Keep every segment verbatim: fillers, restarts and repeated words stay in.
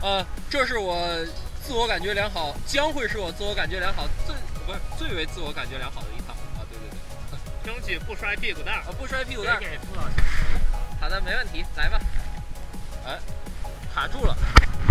呃，这是我自我感觉良好，将会是我自我感觉良好最不是最为自我感觉良好的一趟啊！对对对， 争取不摔屁股蛋儿， 啊不摔屁股蛋儿。 给付老师。 好的，没问题，来吧。哎，卡住了。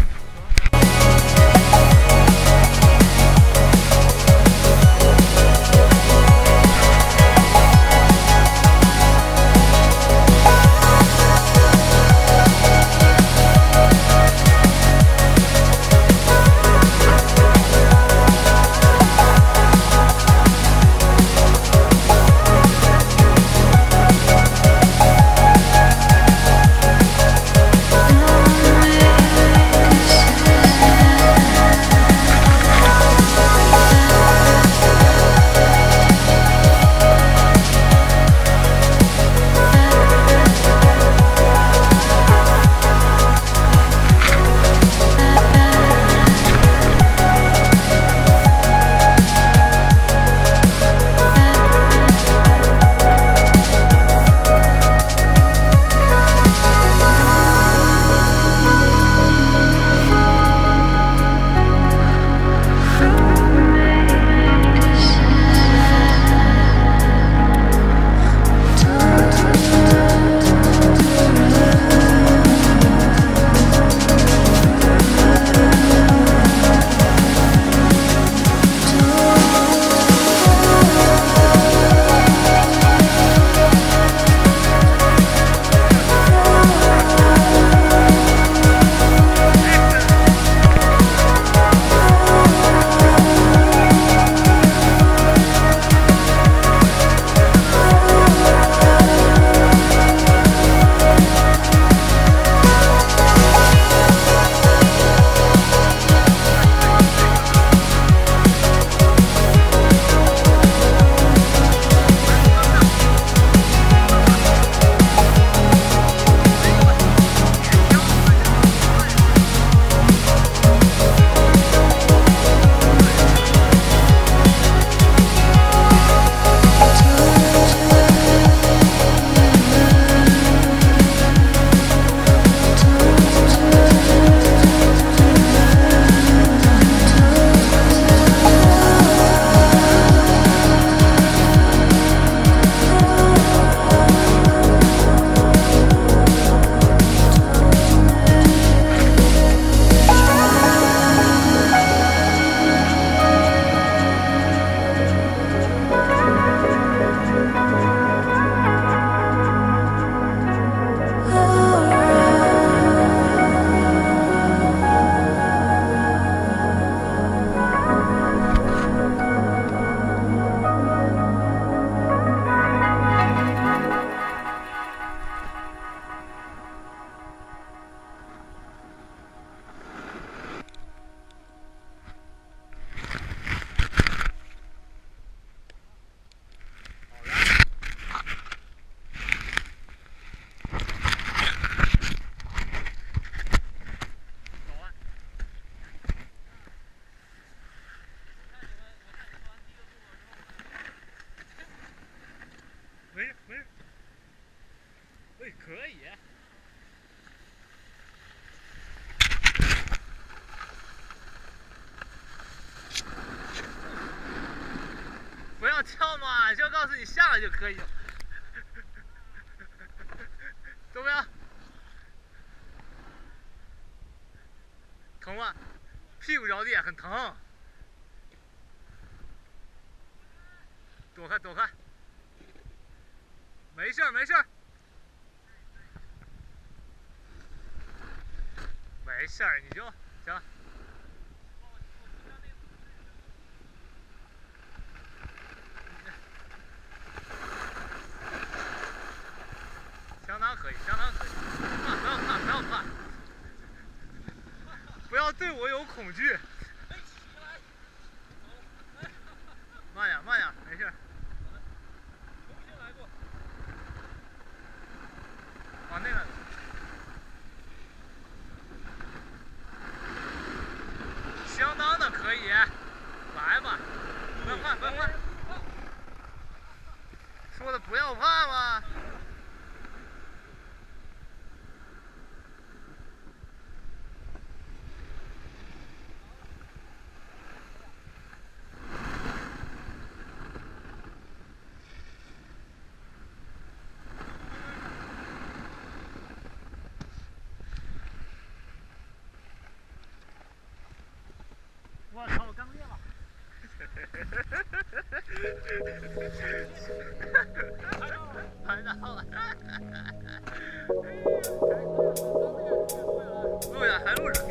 可以。不要跳嘛，就告诉你下来就可以。怎么样？疼吗？屁股着地很疼。躲开，躲开。没事儿，没事儿。没事儿，你就行。相当可以，相当可以。不要怕，不要怕，不要对我有恐惧。慢呀，慢呀，没事。重新来过。往那个。相当的可以，来吧，不要怕，不要怕。说的不要怕吗？ 拍到了。录呀，还录着。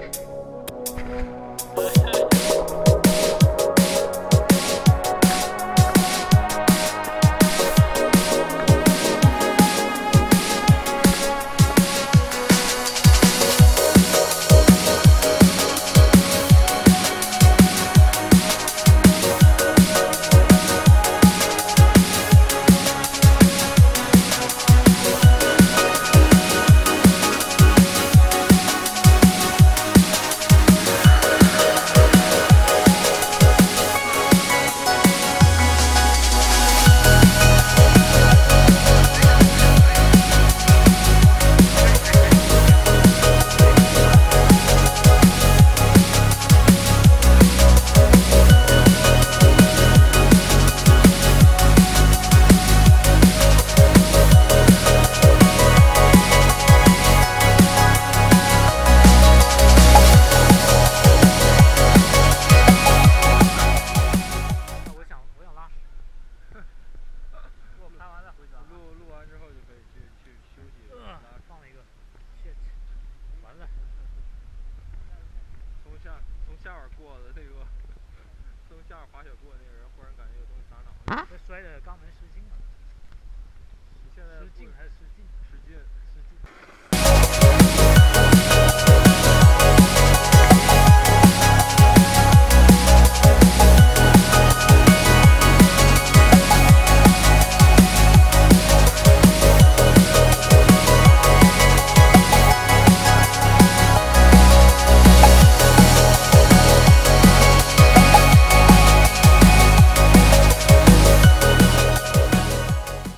下边过的那个，从下边滑雪过的那个人，忽然感觉有东西砸脑袋。 这摔的肛门失禁了。 你现在失禁还是失禁？ 失禁， 失禁。